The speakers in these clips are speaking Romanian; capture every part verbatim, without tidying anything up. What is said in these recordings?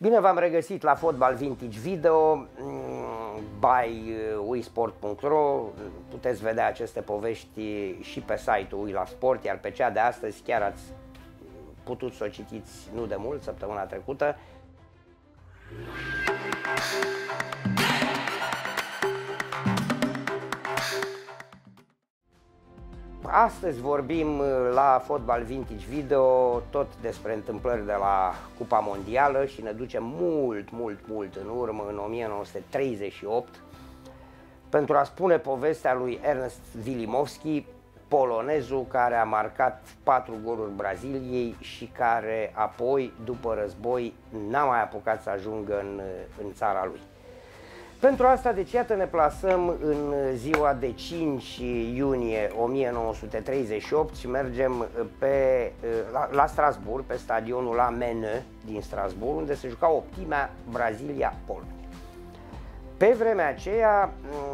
Bine v-am regăsit la Fotbal Vintage Video by uisport punct ro. Puteți vedea aceste povești și pe site-ul Ui la Sport, iar pe cea de astăzi chiar ați putut să o citiți nu de mult, săptămâna trecută. Astăzi vorbim la Fotbal Vintage Video tot despre întâmplări de la Cupa Mondială și ne ducem mult, mult, mult în urmă, în o mie nouă sute treizeci și opt, pentru a spune povestea lui Ernest Wilimowski, polonezul care a marcat patru goluri Braziliei și care apoi, după război, n-a mai apucat să ajungă în, în țara lui. Pentru asta, deci, iată, ne plasăm în ziua de cinci iunie o mie nouă sute treizeci și opt și mergem pe, la, la Strasbourg, pe stadionul la Mene din Strasbourg, unde se juca optimea Brazilia-Polonia. Pe vremea aceea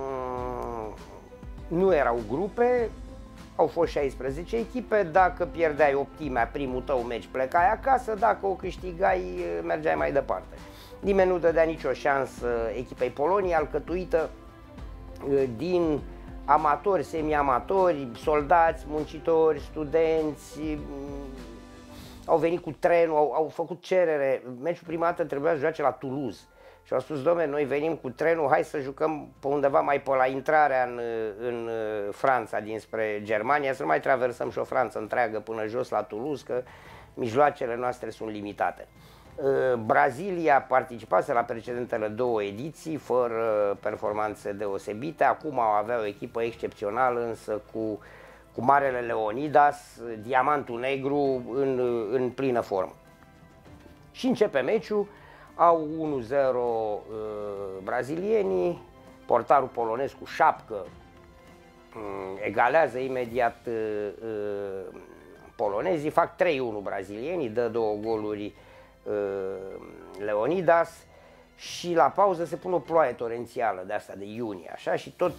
nu erau grupe, au fost șaisprezece echipe, dacă pierdeai optimea, primul tău meci, plecai acasă, dacă o câștigai, mergeai mai departe. Nimeni nu dădea nicio șansă echipei Poloniei, alcătuită din amatori, semi-amatori, soldați, muncitori, studenți. Au venit cu trenul, au, au făcut cerere. Meciul prima dată trebuia să joace la Toulouse și au spus: dom'le, noi venim cu trenul, hai să jucăm pe undeva mai pe la intrarea în, în Franța dinspre Germania, să nu mai traversăm și o Franță întreagă până jos la Toulouse, că mijloacele noastre sunt limitate. Brazilia participase la precedentele două ediții fără performanțe deosebite, acum avea o echipă excepțională, însă cu, cu marele Leonidas, diamantul negru, în, în plină formă. Și începe meciul, au unu zero uh, brazilienii, portarul polonez cu șapcă uh, egalează imediat uh, uh, polonezii, fac trei unu brazilienii, dă două goluri Leonidas și la pauză se pune o ploaie torențială de asta de iunie, așa, și tot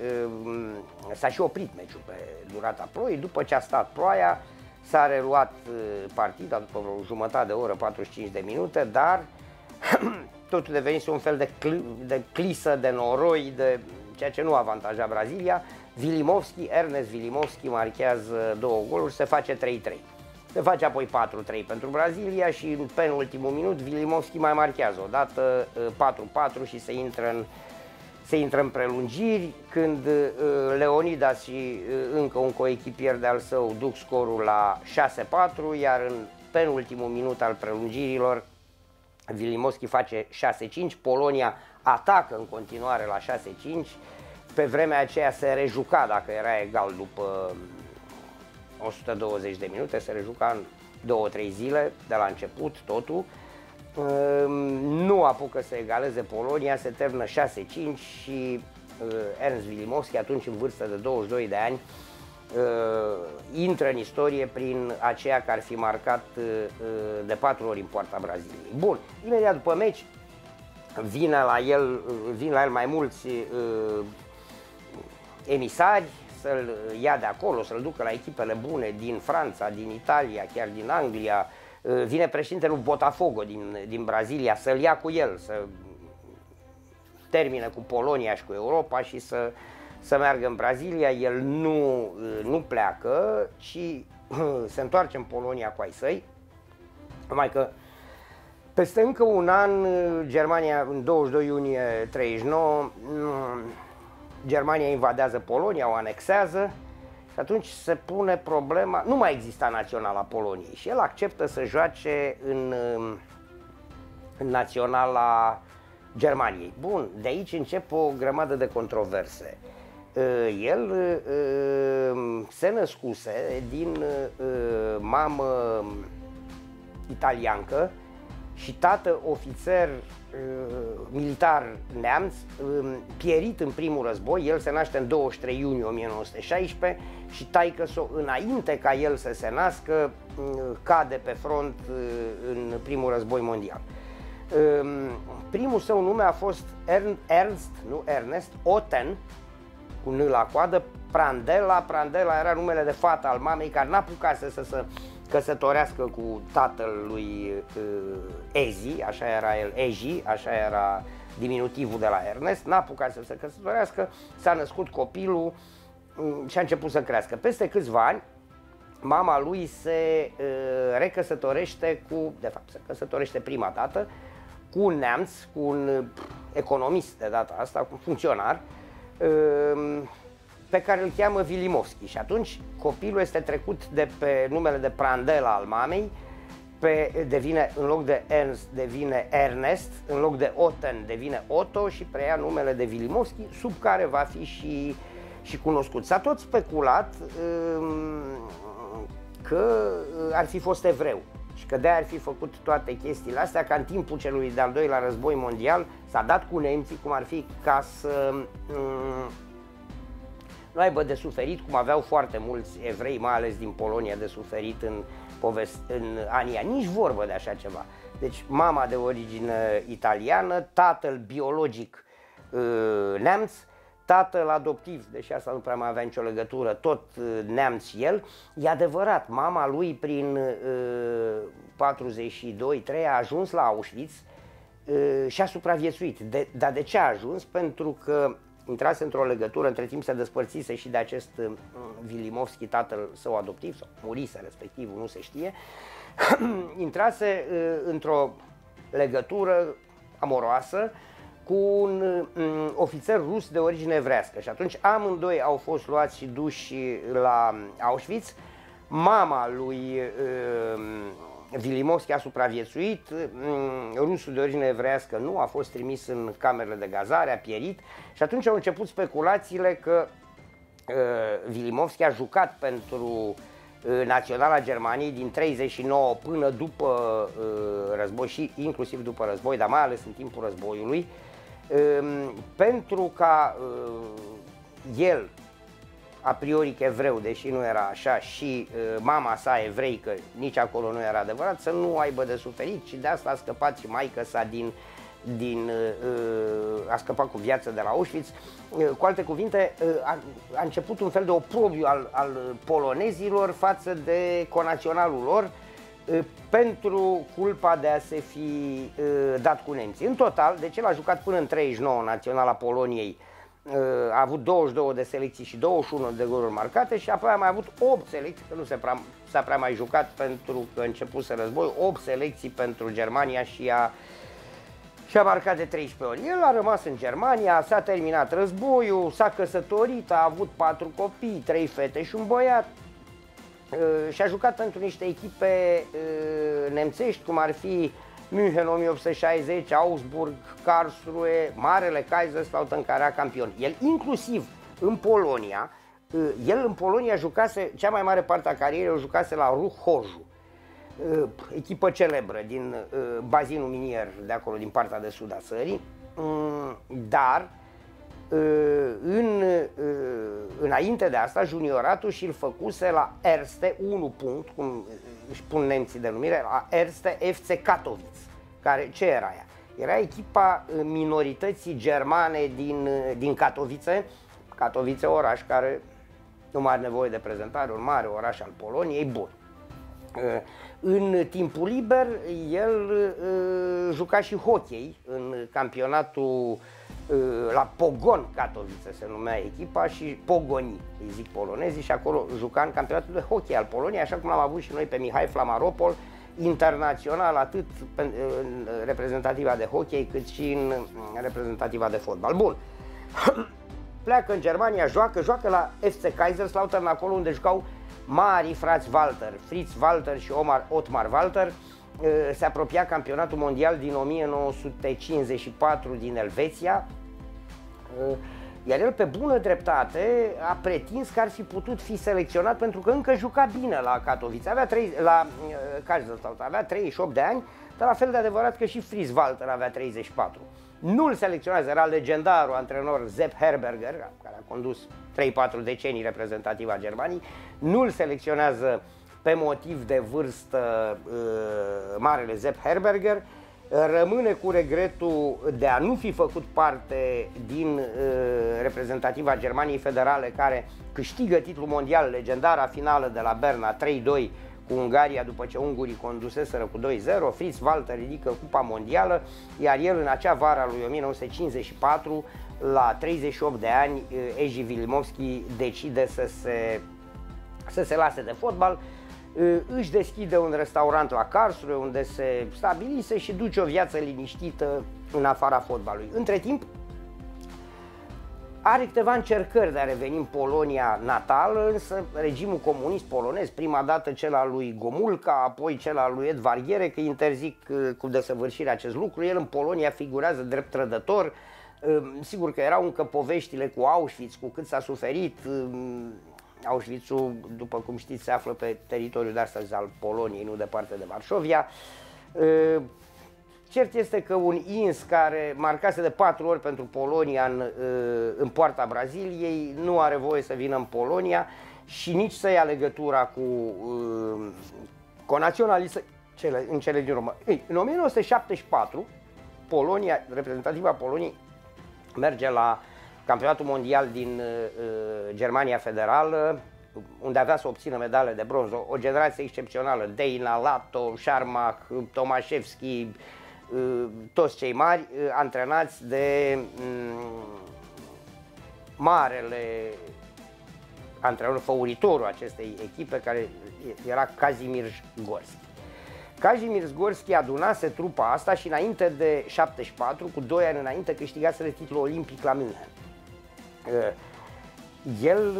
s-a și oprit meciul pe durata ploii. După ce a stat ploaia, s-a reluat partida după o jumătate de oră, patruzeci și cinci de minute, dar totul devenise un fel de, cl de clisă, de noroi, de ceea ce nu avantaja Brazilia. Wilimowski, Ernest Wilimowski marchează două goluri, se face trei trei. Se face apoi patru trei pentru Brazilia și în penultimul minut Wilimowski mai marchează odată patru patru și se intră în, se intră în prelungiri, când Leonidas și încă un coechipier de-al său duc scorul la șase patru, iar în penultimul minut al prelungirilor Wilimowski face șase cinci, Polonia atacă în continuare la șase cinci, pe vremea aceea se rejuca dacă era egal după o sută douăzeci de minute, se rejuca în două trei zile de la început totul. Nu apucă să egaleze Polonia, se termină șase cinci și Ernest Wilimowski, atunci în vârstă de douăzeci și doi de ani, intră în istorie prin aceea că ar fi marcat de patru ori în poarta Braziliei. Bun, imediat după meci vine la el, vin la el mai mulți emisari să-l ia de acolo, să-l ducă la echipele bune din Franța, din Italia, chiar din Anglia. Vine președintele Botafogo din, din Brazilia să-l ia cu el, să termine cu Polonia și cu Europa și să, să meargă în Brazilia. El nu, nu pleacă, ci se întoarce în Polonia cu ai săi, numai că peste încă un an, Germania, în douăzeci și doi iunie treizeci și nouă, Germania invadează Polonia, o anexează și atunci se pune problema, nu mai exista naționala Poloniei și el acceptă să joace în, în naționala Germaniei. Bun, de aici încep o grămadă de controverse. El se născuse din mamă italiancă și tată ofițer militar neamț, pierit în primul război. El se naște în douăzeci și trei iunie o mie nouă sute șaisprezece și taică-s-o, înainte ca el să se nască, cade pe front în primul război mondial. Primul său nume a fost Ernst, nu Ernest, Otten, cu N la coadă, Prandela. Prandela era numele de fată al mamei, care n-apucase să se căsătorească cu tatăl lui Ezi, așa era el, Eji, așa era diminutivul de la Ernest, n-a apucat să se căsătorească, s-a născut copilul și a început să crească. Peste câțiva ani, mama lui se uh, recăsătorește cu, de fapt, se căsătorește prima dată cu un neamț, cu un economist de data asta, cu un funcționar, uh, pe care îl cheamă Vilimovski. Și atunci copilul este trecut de pe numele de Prandela al mamei, pe, devine, în loc de Ernst devine Ernest, în loc de Otten devine Otto și preia numele de Vilimovski, sub care va fi și, și cunoscut. S-a tot speculat um, că ar fi fost evreu și că de-aia ar fi făcut toate chestiile astea, ca în timpul celui de-al doilea război mondial s-a dat cu nemții, cum ar fi, ca să um, nu aibă de suferit, cum aveau foarte mulți evrei, mai ales din Polonia, de suferit în, în anii aia. Nici vorbă de așa ceva. Deci mama de origine italiană, tatăl biologic uh, neamț, tatăl adoptiv, deși asta nu prea mai avea nicio legătură, tot uh, neamț el. E adevărat, mama lui prin uh, patruzeci și doi trei a ajuns la Auschwitz uh, și a supraviețuit. De, dar de ce a ajuns? Pentru că intrase într-o legătură, între timp se despărțise și de acest uh, Vilimovski, tatăl său adoptiv, sau murise respectiv, nu se știe, intrase uh, într-o legătură amoroasă cu un um, ofițer rus de origine evrească și atunci amândoi au fost luați și duși la Auschwitz. Mama lui uh, Vilimovski a supraviețuit, rusul de origine evrească nu, a fost trimis în camerele de gazare, a pierit și atunci au început speculațiile că uh, Vilimovski a jucat pentru uh, Naționala Germaniei din treizeci și nouă până după uh, război și inclusiv după război, dar mai ales în timpul războiului, uh, pentru ca uh, el, a priori evreu, deși nu era așa, și uh, mama sa evreică, nici acolo nu era adevărat, să nu aibă de suferit și de asta a scăpat și maică sa din, din uh, a scăpat cu viață de la Auschwitz. Uh, cu alte cuvinte, uh, a, a început un fel de oprobiu al, al polonezilor față de conaționalul lor uh, pentru culpa de a se fi uh, dat cu nemții. În total, deci el a jucat până în treizeci și nouă Naționala Poloniei, a avut douăzeci și două de selecții și douăzeci și unu de goluri marcate și apoi a mai avut opt selecții, că nu s-a prea, prea mai jucat pentru că începuse război, opt selecții pentru Germania și a, și a marcat de treisprezece ori. El a rămas în Germania, s-a terminat războiul, s-a căsătorit, a avut patru copii, trei fete și un băiat și a jucat pentru niște echipe nemțești, cum ar fi München o mie opt sute șaizeci, Augsburg, Karlsruhe, Marele Kaiserslautern, care era campion. El inclusiv în Polonia, el în Polonia jucase, cea mai mare parte a carierei o jucase la Ruch Chorzów, echipă celebră din bazinul minier de acolo, din partea de sud a țării, dar în, înainte de asta, junioratul și-l făcuse la Erste unu punct, cum își pun nemții denumire, la Erste F C Katowice. Care, ce era ea? Era echipa minorității germane din, din Katowice, Katowice oraș care nu mai are nevoie de prezentare, un mare oraș al Poloniei, bun. În timpul liber, el juca și hockey în campionatul la Pogon Katowice se numea echipa și Pogoni, îi zic polonezii, și acolo juca în campionatul de hockey al Poloniei, așa cum l-am avut și noi pe Mihai Flamaropol, internațional atât în reprezentativa de hockey cât și în reprezentativa de fotbal. Bun, pleacă în Germania, joacă, joacă la F C Kaiserslautern, acolo unde jucau marii frați Walter, Fritz Walter și Omar, Otmar Walter. Se apropia campionatul mondial din o mie nouă sute cincizeci și patru din Elveția, iar el pe bună dreptate a pretins că ar fi putut fi selecționat pentru că încă juca bine la Katowice, avea trei, la Kaiserslautern, avea treizeci și opt de ani, dar la fel de adevărat că și Fritz Walter avea treizeci și patru. Nu-l selecționează, era legendarul antrenor Sepp Herberger, care a condus trei patru decenii reprezentativa Germaniei, nu-l selecționează pe motiv de vârstă uh, marele Sepp Herberger, rămâne cu regretul de a nu fi făcut parte din uh, reprezentativa Germaniei Federale, care câștigă titlul mondial, legendara finală de la Berna trei doi cu Ungaria după ce ungurii conduseseră cu doi zero, Fritz Walter ridică Cupa Mondială, iar el în acea vară a lui o mie nouă sute cincizeci și patru, la treizeci și opt de ani, Eji Vilimovski decide să se, să se lase de fotbal, își deschide un restaurant la Karlsruhe unde se stabilise și duce o viață liniștită în afara fotbalului. Între timp, are câteva încercări de a reveni în Polonia natală, însă regimul comunist polonez, prima dată cel al lui Gomulka, apoi cel al lui Edvard Gierek, îi interzic cu desăvârșire acest lucru. El în Polonia figurează drept trădător. Sigur că erau încă poveștile cu Auschwitz, cu cât s-a suferit. Auschwitz-ul, după cum știți, se află pe teritoriul de astăzi al Poloniei, nu departe de Varșovia. Cert este că un ins care marcase de patru ori pentru Polonia în, în poarta Braziliei nu are voie să vină în Polonia și nici să ia legătura cu, cu naționalistă în cele din urmă. În o mie nouă sute șaptezeci și patru, Polonia, reprezentativa Poloniei, merge la campionatul mondial din uh, Germania Federală, unde avea să obțină medale de bronz, o, o generație excepțională, Deina, Lato, Sharmach, Tomaszewski, uh, toți cei mari, uh, antrenați de um, marele antrenor, făuritorul acestei echipe, care era Kazimierz Gorski. Kazimierz Gorski adunase trupa asta și înainte de șaptezeci și patru, cu doi ani înainte, câștigase titlul olimpic la München. El,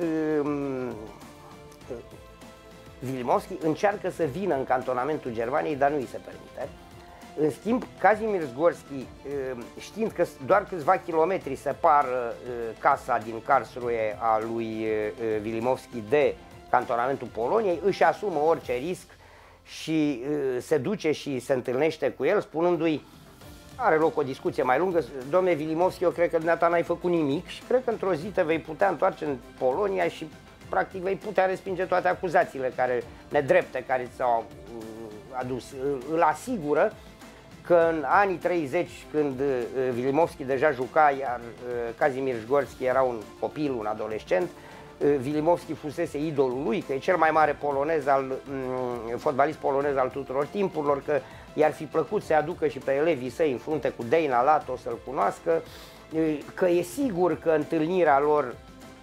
Vilimovski, încearcă să vină în cantonamentul Germaniei, dar nu îi se permite. În schimb, Kazimierz Gorski, știind că doar câțiva kilometri separă casa din Karlsruhe a lui Vilimovski de cantonamentul Poloniei, își asumă orice risc și se duce și se întâlnește cu el, spunându-i, are loc o discuție mai lungă, domne Vilimovski, eu cred că dumneata n-ai făcut nimic și cred că într-o zi te vei putea întoarce în Polonia și practic vei putea respinge toate acuzațiile care, nedrepte care ți-au adus. Îl asigură că în anii treizeci, când Vilimovski deja juca, iar Kazimierz Gorski era un copil, un adolescent, Vilimovski fusese idolul lui, că e cel mai mare polonez al, fotbalist polonez al tuturor timpurilor, că i-ar fi plăcut să aducă și pe elevii săi în frunte cu Deina Lato să-l cunoască, că e sigur că întâlnirea lor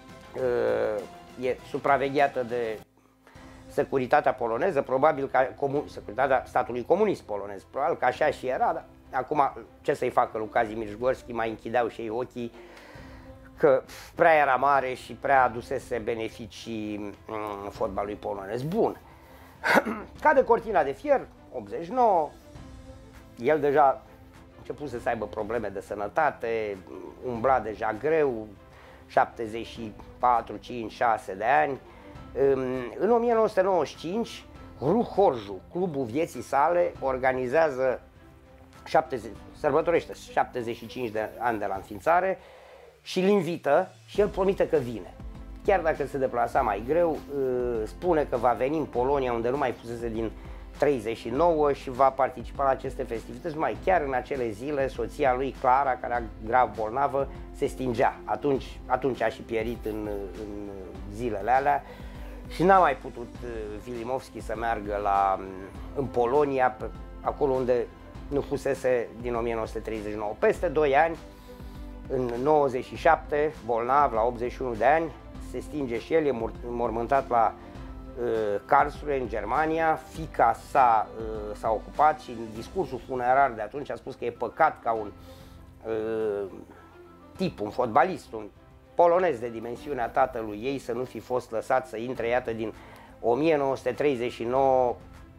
e supravegheată de securitatea poloneză, probabil ca securitatea statului comunist polonez, probabil că așa și era, dar acum ce să-i facă lui Kazimierz Gorski, mai închideau și ei ochii că prea era mare și prea adusese beneficii fotbalului polonez. Bun, cade cortina de fier, optzeci și nouă, el deja începuse să aibă probleme de sănătate, umbla deja greu, șaptezeci și patru, cinci, șase de ani. În o mie nouă sute nouăzeci și cinci, Ruch Horju, clubul vieții sale, organizează, șaptezeci, sărbătorește șaptezeci și cinci de ani de la înființare și îl invită și el promite că vine. Chiar dacă se deplasa mai greu, spune că va veni în Polonia, unde nu mai fusese din treizeci și nouă, și va participa la aceste festivități. Mai chiar în acele zile, soția lui, Clara, care era grav bolnavă, se stingea. Atunci, atunci a și pierit în, în zilele alea și n-a mai putut Vilimovski să meargă la, în Polonia, acolo unde nu fusese din o mie nouă sute treizeci și nouă. Peste doi ani, în nouăzeci și șapte, bolnav, la optzeci și unu de ani, se stinge și el, e mormântat la uh, Karlsruhe, în Germania. Fiica sa uh, s-a ocupat și în discursul funerar de atunci a spus că e păcat ca un uh, tip, un fotbalist, un polonez de dimensiunea tatălui ei să nu fi fost lăsat să intre, iată, din o mie nouă sute treizeci și nouă,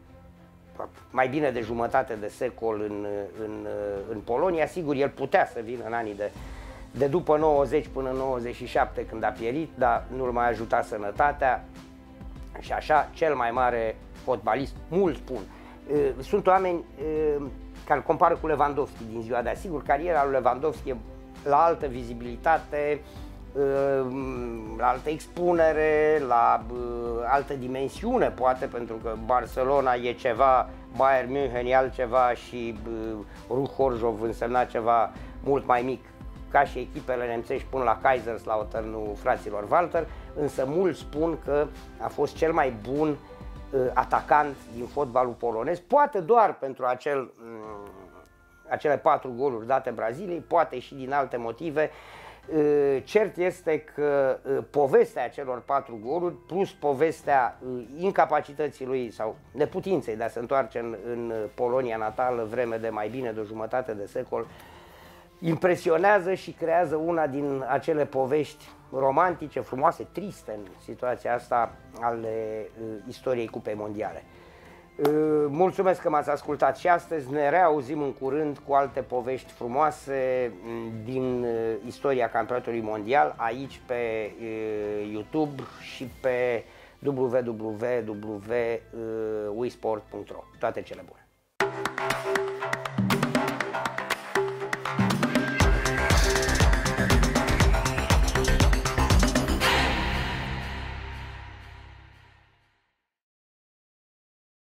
mai bine de jumătate de secol în, în, în Polonia. Sigur, el putea să vină în anii de, de după nouăzeci până în nouăzeci și șapte, când a pierit, dar nu-l mai ajuta sănătatea și așa, cel mai mare fotbalist, mulți spun. Sunt oameni care îl compară cu Lewandowski din ziua de azi. Sigur, cariera lui Lewandowski e la altă vizibilitate, la altă expunere, la altă dimensiune, poate, pentru că Barcelona e ceva, Bayern München e altceva și Ruch Horjov însemna ceva mult mai mic, ca și echipele nemțești până la Kaiserslautern, fraților Walter, însă mulți spun că a fost cel mai bun atacant din fotbalul polonez, poate doar pentru acel, acele patru goluri date Braziliei, poate și din alte motive. Cert este că povestea acelor patru goluri, plus povestea incapacității lui sau neputinței de a se întoarce în, în Polonia natală vreme de mai bine de o jumătate de secol, impresionează și creează una din acele povești romantice, frumoase, triste în situația asta ale istoriei Cupei Mondiale. Mulțumesc că m-ați ascultat și astăzi, ne reauzim în curând cu alte povești frumoase din istoria campionatului mondial, aici pe YouTube și pe w w w punct wisport punct ro. Toate cele bune!